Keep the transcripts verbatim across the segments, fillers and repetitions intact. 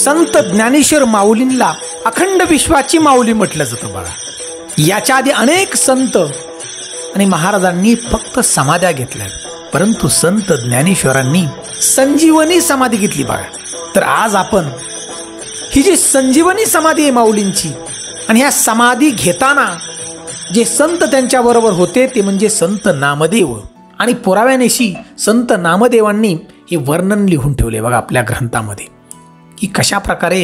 संत ज्ञानेश्वर माऊलींना अखंड विश्वाची माऊली म्हटलं जातं बघा। याच्या आधी अनेक संत आणि महाराजांनी फक्त समाध्या घेतल्या, परंतु संत ज्ञानेश्वरांनी संजीवनी समाधी घेतली बघा। तर आज आपण ही जी संजीवनी समाधी आहे माऊलींची, आणि ह्या समाधी घेताना जे संत त्यांच्या बरोबर होते ते म्हणजे संत नामदेव, आणि पुराव्यानेशी संत नामदेवांनी हे वर्णन लिहून ठेवले बघा आपल्या ग्रंथामध्ये की कशा प्रकारे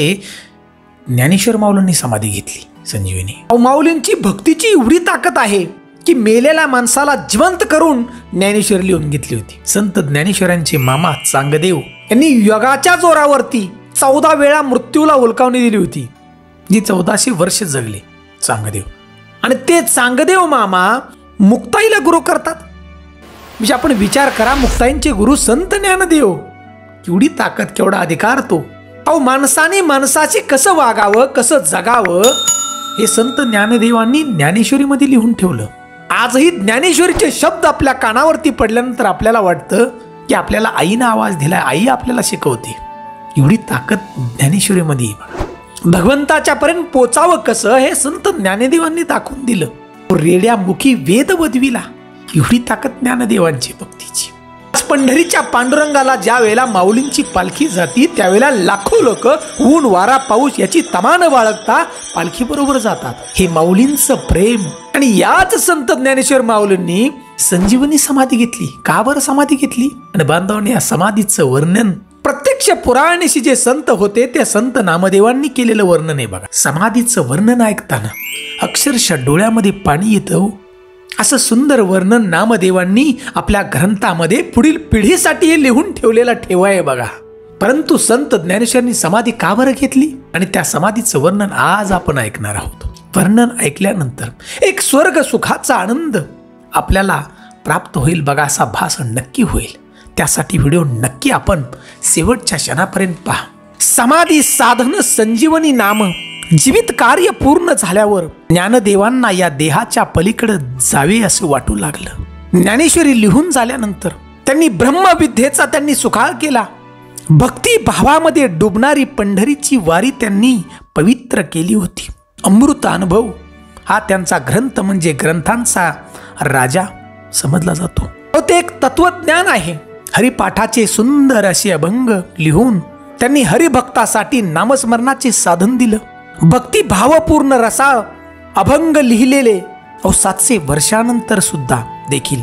ज्ञानेश्वर माऊलींनी समाधी घेतली संजीवनी। माऊलींची भक्तीची एवढी ताकद आहे की मेलेल्या माणसाला जिवंत करून ज्ञानेश्वर लिहून घेतली होती। संत ज्ञानेश्वरांचे मामा चांगदेव यांनी योगाच्या जोरावरती चौदा वेळा मृत्यूला उलकावणी दिली होती, जी चौदाशे वर्ष जगले चांगदेव। आणि ते चांगदेव मामा मुक्ताईला गुरु करतात। म्हणजे आपण विचार करा, मुक्ताईंचे गुरु संत ज्ञानदेव, केवढी ताकद, केवढा अधिकार तो। अहो माणसाने माणसाचे कसं वागावं, कसं जगावं हे संत ज्ञानदेवांनी ज्ञानेश्वरीमध्ये लिहून ठेवलं। आजही ज्ञानेश्वरीचे शब्द आपल्या कानावरती पडल्यानंतर आपल्याला वाटतं की आपल्याला आईनं आवाज दिलाय, आई आपल्याला शिकवते। एवढी ताकद ज्ञानेश्वरीमध्ये आहे। भगवंताच्या पर्यंत पोचावं कसं हे संत ज्ञानदेवांनी दाखवून दिलं। रेड्या मुखी वेद वदविला, एवढी ताकद ज्ञानदेवांची भक्तीची। पंढरीच्या पांडुरंगाला ज्या वेळेला माऊलींची पालखी जाती त्यावेळेला लाखो लोक ऊन वारा पाऊस याची तमा न बाळगता पालखी बरोबर जातात। हे माऊलींचं प्रेम। आणि याच संत ज्ञानेश्वर माऊलींनी संजीवनी समाधी घेतली। का बरं समाधी घेतली? आणि बांधवांनी या समाधीचं वर्णन प्रत्यक्ष पुराणेशी जे संत होते त्या संत नामदेवांनी केलेलं वर्णन आहे बघा। समाधीचं वर्णन ऐकताना अक्षरशः डोळ्यामध्ये पाणी येतं। असं सुंदर वर्णन नामदेवांनी आपल्या ग्रंथामध्ये पुढील पिढीसाठी हे लिहून ठेवलेला ठेवा आहे बघा। परंतु संत ज्ञानेश्वरांनी समाधी का बरं घेतली आणि त्या समाधीचं वर्णन आज आपण ऐकणार आहोत। वर्णन ऐकल्यानंतर एक स्वर्ग सुखाचा आनंद आपल्याला प्राप्त होईल बघा, असा भास नक्की होईल। त्यासाठी व्हिडिओ नक्की आपण शेवटच्या क्षणापर्यंत पहा। समाधी साधन संजीवनी नाम, जीवित कार्य पूर्ण झाल्यावर ज्ञानदेवांना या देहाच्या पलीकडे जावे असे वाटू लागलं। ज्ञानेश्वरी लिहून झाल्यानंतर त्यांनी ब्रह्मविद्येचा त्यांनी सुकाळ केला। भक्ती भावामध्ये डुबणारी पंढरीची वारी त्यांनी पवित्र केली होती। अमृत अनुभव हा त्यांचा ग्रंथ म्हणजे ग्रंथांचा राजा समजला जातो। ते एक तत्वज्ञान आहे। हरिपाठाचे सुंदर असे अभंग लिहून त्यांनी हरिभक्तासाठी नामस्मरणाचे साधन दिलं। भक्ती भावपूर्ण रसाळ अभंग लिहिलेले अहो सातशे वर्षानंतर सुद्धा देखील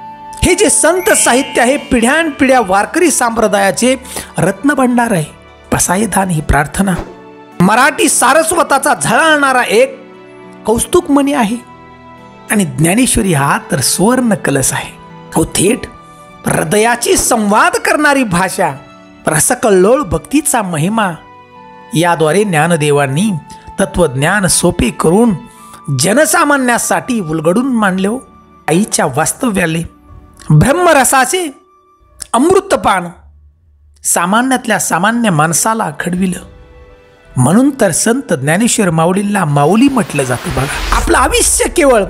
हे जे संत साहित्य आहे पिढ्यानपिढ्या वारकरी संप्रदायाचे रत्नभंडार आहे। पसायदान ही प्रार्थना मराठी सारस्वताचा झळाळणारा एक कौस्तुकमणी आहे। आणि ज्ञानेश्वरी हा तर सुवर्ण कलश आहे। हो थेट हृदयाची संवाद करणारी भाषा, रसकल्लोळ भक्तीचा महिमा। याद्वारे ज्ञानदेवांनी तत्वज्ञान सोपे करून जनसामान्यासाठी उलगडून मांडले। आईच्या वास्तव्याले ब्रह्मरसाचे अमृतपान सामान्यातल्या सामान्य माणसाला घडविलं। म्हणून तर संत ज्ञानेश्वर माऊलींना माऊली म्हटलं जातं बघा। आपलं आयुष्य केवळ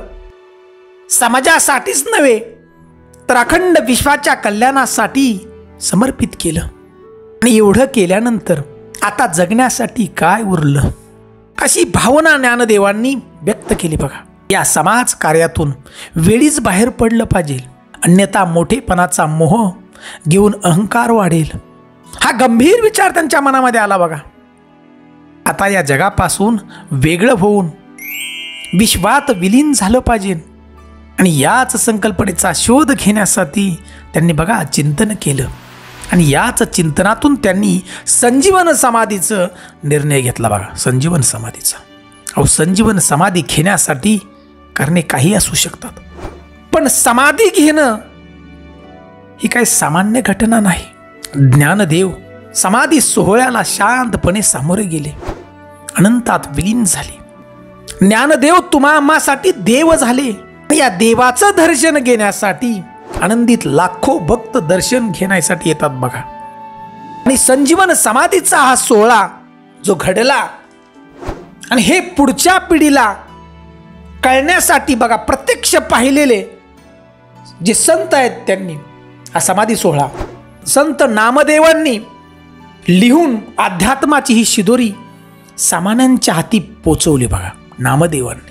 समाजासाठीच नव्हे तर अखंड विश्वाच्या कल्याणासाठी समर्पित केलं। आणि एवढं केल्यानंतर आता जगण्यासाठी काय उरलं अशी भावना ज्ञानदेवांनी व्यक्त केली बघा। या समाज कार्यातून वेळीच बाहेर पडलं पाहिजे, अन्यथा मोठेपणाचा मोह घेऊन अहंकार वाढेल। हा गंभीर विचार त्यांच्या मनामध्ये आला बघा। आता या जगापासून वेगळं होऊन विश्वात विलीन झालं पाहिजे। आणि याच संकल्पनेचा शोध घेण्यासाठी त्यांनी बघा चिंतन केलं। आणि याच चिंतनातून त्यांनी संजीवन समाधीचा निर्णय घेतला बघा। संजीवन समाधीचा अहो संजीवन समाधी घेण्यासाठी कारणे काही असू शकतात, पण समाधी घेणं ही काही सामान्य घटना नाही। ज्ञानदेव समाधी सोहळ्याला शांतपणे सामोरे गेले, अनंतात विलीन झाले। ज्ञानदेव तुम्हा आम्हासाठी देव झाले। या देवाचं दर्शन घेण्यासाठी आनंदीत लाखो भक्त दर्शन घेण्यासाठी येतात बघा। आणि संजीवन समाधीचा हा सोहळा जो घडला आणि हे पुढच्या पिढीला कळण्यासाठी बघा प्रत्यक्ष पाहिलेले जे संत आहेत त्यांनी हा समाधी सोहळा संत नामदेवांनी लिहून अध्यात्माची ही शिदोरी सामान्यांच्या हाती पोचवली बघा नामदेवांनी.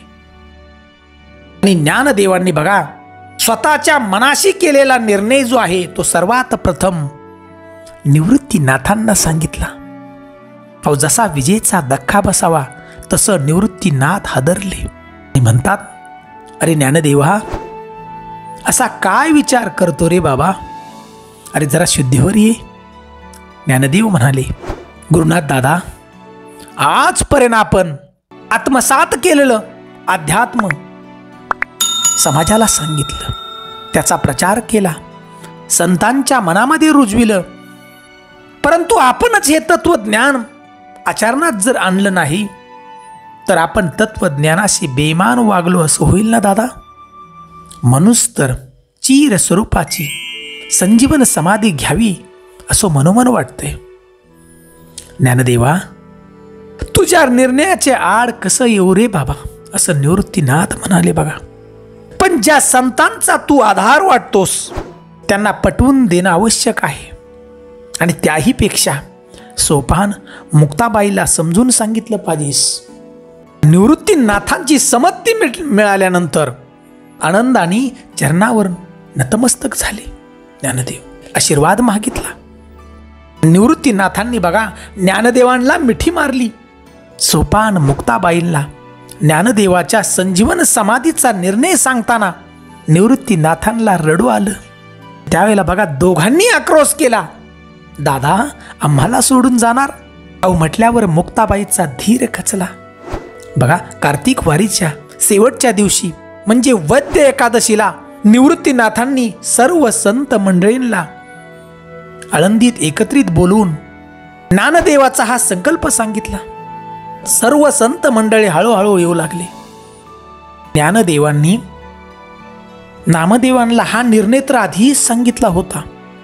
आणि ज्ञानदेवांनी बघा स्वतःच्या मनाशी केलेला निर्णय जो आहे तो सर्वात प्रथम निवृत्तीनाथांना सांगितला. अहो जसा विजेचा धक्का बसावा तसं निवृत्तीनाथ हादरले आणि म्हणतात, अरे ज्ञानदेवा असा काय विचार करतो रे बाबा, अरे जरा शुद्धीवर ये. ज्ञानदेव म्हणाले, गुरुनाथ दादा, आजपर्यंत आपण आत्मसात केलेलं अध्यात्म समाजाला सांगितलं, त्याचा प्रचार केला, संतांच्या मनामध्ये रुजविलं, परंतु आपणच हे तत्वज्ञान आचरणात जर आणलं नाही तर आपण तत्वज्ञानाशी बेईमान वागलो असं होईल ना दादा. म्हणूनच तर चीर स्वरूपाची संजीवन समाधी घ्यावी असं मनोमन वाटतंय. ज्ञानदेवा तुझ्या निर्णयाचे आड कसं येऊ रे बाबा असं निवृत्तीनाथ म्हणाले बघा. पण ज्या संतांचा तू आधार वाटतोस त्यांना पटवून देणं आवश्यक आहे. आणि त्याही पेक्षा सोपान मुक्ताबाईला समजून सांगितलं पाहिजेस. निवृत्तीनाथांची संमती मिळाल्यानंतर आनंदाने चरणावर नतमस्तक झाले. ज्ञानदेव आशीर्वाद मागितला. निवृत्तीनाथांनी बघा ज्ञानदेवांना मिठी मारली. सोपान मुक्ताबाईंना ज्ञानदेवाच्या संजीवन समाधीचा निर्णय सांगताना निवृत्तीनाथांना रडू आलं. त्यावेळेला बघा दोघांनी आक्रोश केला, दादा आम्हाला सोडून जाणार. अहो म्हटल्यावर मुक्ताबाईचा धीर खचला. बघा कार्तिक वारीच्या शेवटच्या दिवशी म्हणजे वद्य एकादशीला निवृत्तीनाथांनी सर्व संत मंडळींना आळंदीत एकत्रित बोलवून ज्ञानदेवाचा हा संकल्प सांगितला. सर्व संत मंडळी हळूहळू येऊ लागले. ज्ञानदेवांनी नामदेवांना हा निर्णय तर आधीच सांगितला होता.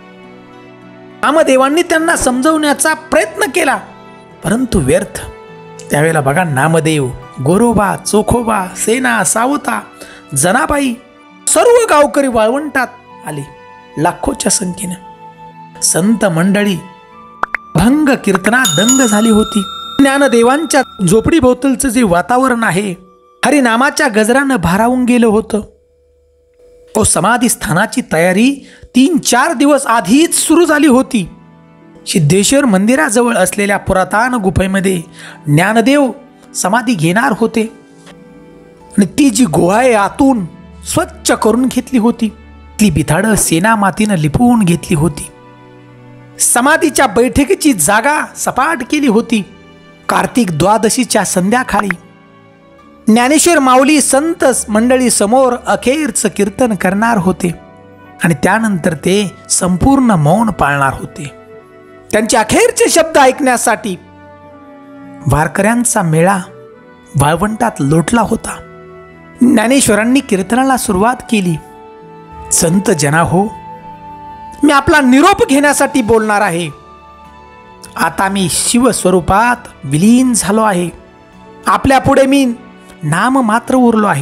नामदेवांनी त्यांना समजवण्याचा प्रयत्न केला परंतु व्यर्थ. त्यावेळेला बघा नामदेव, गोरोबा, चोखोबा, सेना, सावता, जनाबाई सर्व गावकरी वाळवंटात आले लाखोच्या संख्येने. संत मंडळी भंग कीर्तनात दंग झाली होती. ज्ञानदेवांच्या झोपडीभोवतलचं जे वातावरण आहे हरिनामाच्या गजरानं भारावून गेलं होतं. ओ समाधी स्थानाची तयारी तीन चार दिवस आधीच सुरू झाली होती. सिद्धेश्वर मंदिराजवळ असलेल्या पुरातन गुफेमध्ये ज्ञानदेव समाधी घेणार होते आणि ती जी गुहा आहे आतून स्वच्छ करून घेतली होती. ती बिथाडं सेना मातीनं लिपवून घेतली होती. समाधीच्या बैठकीची जागा सपाट केली होती. कार्तिक द्वादशीच्या संध्याकाळी ज्ञानेश्वर माऊली संत मंडळी समोर अखेरचं कीर्तन करणार होते आणि त्यानंतर ते संपूर्ण मौन पाळणार होते. त्यांचे अखेरचे शब्द ऐकण्यासाठी वारकऱ्यांचा मेळा वाळवंटात लोटला होता. ज्ञानेश्वरांनी कीर्तनाला सुरुवात केली. संत जना हो, मी आपला निरोप घेण्यासाठी बोलणार आहे. आता मी शिवस्वरूपात विलीन झालो आहे. आपल्या पुढे मी नाम मात्र उरलो आहे.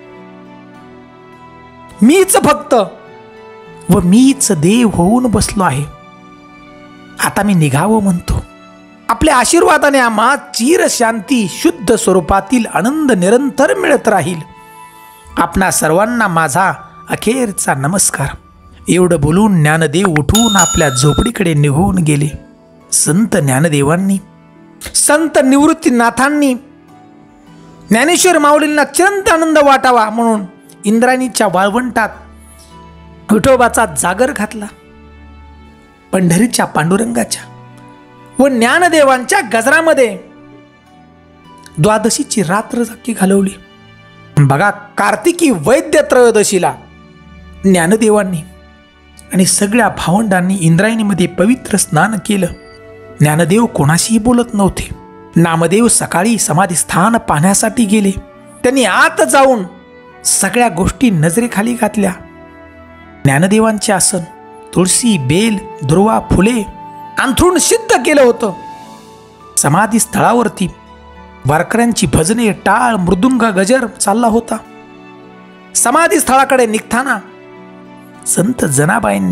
मीच भक्त व मीच देव होऊन बसलो आहे. आता मी निघावं म्हणतो. आपल्या आशीर्वादाने आम्हा चिर शांती शुद्ध स्वरूपातील आनंद निरंतर मिळत राहील. आपणा सर्वांना माझा अखेरचा नमस्कार. एवढं बोलून ज्ञानदेव उठून आपल्या झोपडीकडे निघून गेले. संत ज्ञानदेवांनी संत निवृत्तीनाथांनी ज्ञानेश्वर माऊलींना चिरंत आनंद वाटावा म्हणून इंद्रायणीच्या वाळवंटात विठोबाचा जागर घातला. पंढरीच्या पांडुरंगाच्या व ज्ञानदेवांच्या गजरामध्ये द्वादशीची रात्र जागी घालवली. बघा कार्तिकी वैद्य त्रयोदशीला ज्ञानदेवांनी आणि सगळ्या भावंडांनी इंद्रायणीमध्ये पवित्र स्नान केलं. ज्ञानदेव कोणाशीही बोलत नव्हते. नामदेव सकाळी समाधी स्थान पाहण्यासाठी गेले. त्यांनी आत जाऊन सगळ्या गोष्टी नजरेखाली घातल्या. ज्ञानदेवांचे आसन तुळशी, बेल, दुर्वा, फुले अंथरूण सिद्ध केलं होतं. समाधी स्थळावरती वारकऱ्यांची भजने, टाळ, मृदुंग, गजर चालला होता. समाधी स्थळाकडे निघताना संत जनाबाईंनी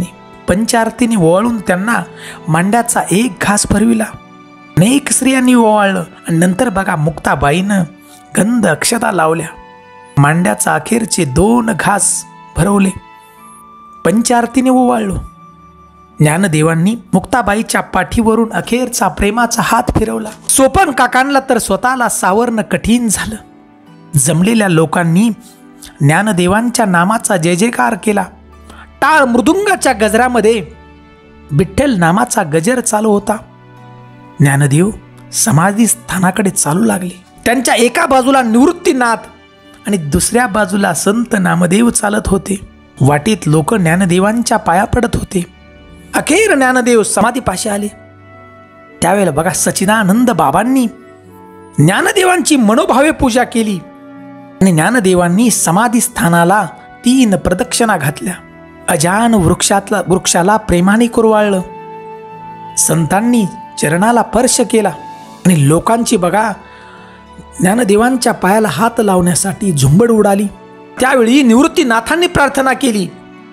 पंचारतीने ओवाळून त्यांना मांड्याचा एक घास भरविला. अनेक स्त्रियांनी ओवाळलं आणि नंतर बघा मुक्ताबाईनं गंध अक्षता लावल्या. मांड्याचा अखेरचे दोन घास भरवले. पंचारतीने ओवाळलो. ज्ञानदेवांनी मुक्ताबाईच्या पाठीवरून अखेरचा प्रेमाचा हात फिरवला. सोपन काकांना तर स्वतःला सावरणं कठीण झालं. जमलेल्या लोकांनी ज्ञानदेवांच्या नामाचा जय जयकार केला. टाळ मृदुंगाच्या गजरामध्ये विठ्ठल नामाचा गजर चालू होता. ज्ञानदेव समाधी स्थानाकडे चालू लागले. त्यांच्या एका बाजूला निवृत्तीनाथ आणि दुसऱ्या बाजूला संत नामदेव चालत होते. वाटेत लोक ज्ञानदेवांच्या पाया पडत होते. अखेर ज्ञानदेव समाधीपाशी आले. त्यावेळेला बघा सच्चिदानंद बाबांनी ज्ञानदेवांची मनोभावे पूजा केली आणि ज्ञानदेवांनी समाधी स्थानाला तीन प्रदक्षिणा घातल्या. अजान वृक्षातला वृक्षाला प्रेमाने कुरवाळलं. संतांनी चरणाला स्पर्श केला आणि लोकांची बघा ज्ञानदेवांच्या पायाला हात लावण्यासाठी झुंबड उडाली. त्यावेळी निवृत्तीनाथांनी प्रार्थना केली.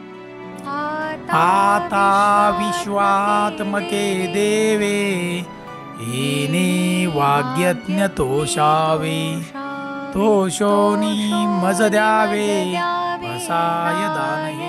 आता विश्वात्मके देवे येने वाग्यज्ञ तोषावे तोषोनी मज द्यावे बसाय दानहे.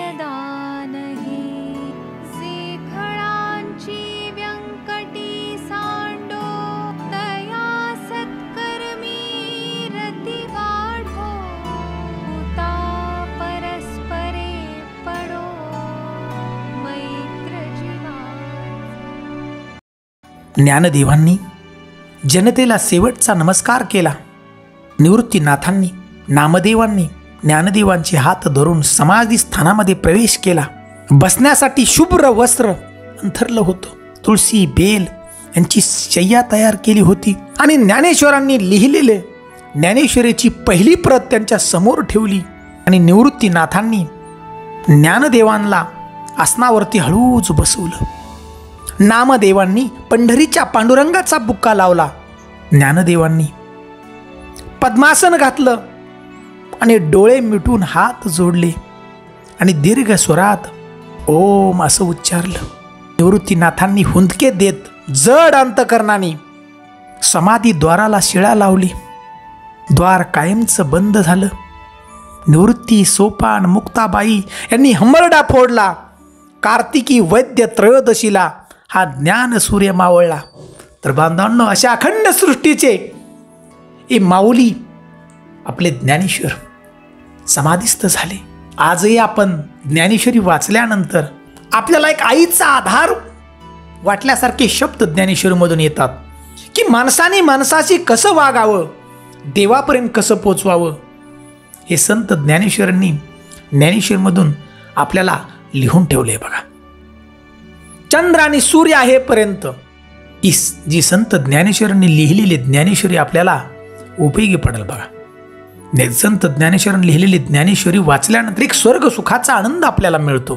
ज्ञानदेवांनी जनतेला शेवटचा नमस्कार केला. निवृत्तीनाथांनी नामदेवांनी ज्ञानदेवांचे हात धरून समाधी स्थानामध्ये प्रवेश केला. बसण्यासाठी शुभ्र वस्त्र अंथरलं होतं. तुळशी बेल यांची शय्या तयार केली होती आणि ज्ञानेश्वरांनी लिहिलेले ज्ञानेश्वरीची पहिली प्रत त्यांच्या समोर ठेवली आणि निवृत्तीनाथांनी ज्ञानदेवांना आसनावरती हळूच बसवलं. नामदेवांनी पंढरीच्या पांडुरंगाचा बुक्का लावला. ज्ञानदेवांनी पद्मासन घातलं आणि डोळे मिटून हात जोडले आणि दीर्घ स्वरात ओम असं उच्चारलं. निवृत्तीनाथांनी हुंदके देत जड अंतकरणाने समाधी द्वाराला शिळा लावली. द्वार कायमचं बंद झालं. निवृत्ती सोपान मुक्ताबाई यांनी हंबरडा फोडला. कार्तिकी वैद्य त्रयोदशीला हा ज्ञान सूर्य मावळला. तर बांधवांनो अशा अखंड सृष्टीचे हे माऊली आपले ज्ञानेश्वर समाधीस्थ झाले. आजही आपण ज्ञानेश्वरी वाचल्यानंतर आपल्याला एक आईचा आधार वाटल्यासारखे शब्द ज्ञानेश्वरीमधून येतात की माणसाने माणसाशी कसं वागावं, देवापर्यंत कसं पोचवावं, हे संत ज्ञानेश्वरांनी ज्ञानेश्वरीमधून आपल्याला लिहून ठेवले. बघा चंद्र आणि सूर्य आहे पर्यंत ही जी संत ज्ञानेश्वरांनी लिहिलेली ज्ञानेश्वरी आपल्याला उपयोगी पडेल. बघा संत ज्ञानेश्वरांनी लिहिलेली ज्ञानेश्वरी वाचल्यानंतर एक स्वर्ग सुखाचा आनंद आपल्याला मिळतो.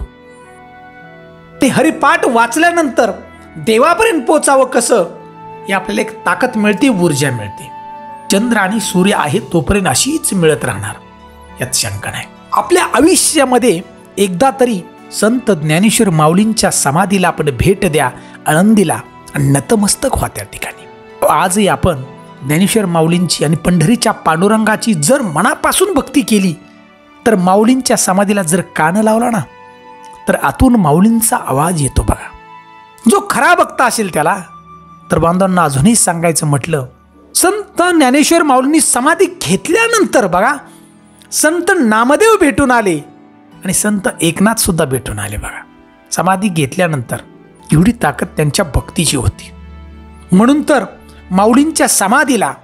ते हरिपाठ वाचल्यानंतर देवापर्यंत पोचावं कसं हे आपल्याला एक ताकद मिळते, ऊर्जा मिळते. चंद्र आणि सूर्य आहे तोपर्यंत अशीच मिळत राहणार यात शंका नाही. आपल्या आयुष्यामध्ये एकदा तरी संत ज्ञानेश्वर माऊलींच्या समाधीला आपण भेट द्या, आनंदीला आणि नतमस्तक व्हा त्या ठिकाणी. आजही आपण ज्ञानेश्वर माऊलींची आणि पंढरीच्या पांडुरंगाची जर मनापासून भक्ती केली तर माऊलींच्या समाधीला जर कान लावला ना तर आतून माऊलींचा आवाज येतो. बघा जो खरा भक्त असेल त्याला. तर बांधवांना अजूनही सांगायचं म्हटलं, संत ज्ञानेश्वर माऊलींनी समाधी घेतल्यानंतर बघा संत नामदेव भेटून आले आणि संत एकनाथ सुद्धा भेटून आले. बघा समाधी घेतल्यानंतर एवढी ताकद त्यांच्या भक्तीची होती. म्हणून तर माऊलींच्या समाधीला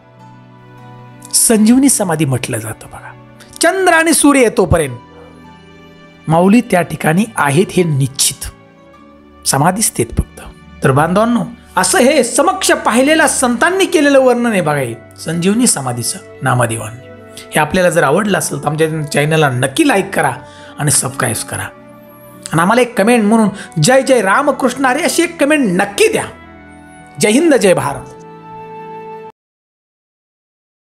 संजीवनी समाधी म्हटलं जातं. बघा चंद्र आणि सूर्य येतोपर्यंत माऊली त्या ठिकाणी आहेत हे निश्चित, समाधीच तेत फक्त. तर बांधवांनो असं हे समक्ष पाहिलेल्या संतांनी केलेलं वर्णन आहे. बघा हे संजीवनी समाधीचं नामदेवांनी. हे आपल्याला जर आवडलं असेल तर आमच्या चॅनलला नक्की लाईक करा आणि सबस्क्राईब करा आणि आम्हाला एक कमेंट म्हणून जय जय रामकृष्ण हरी अशी एक कमेंट नक्की द्या. जय हिंद, जय भारत.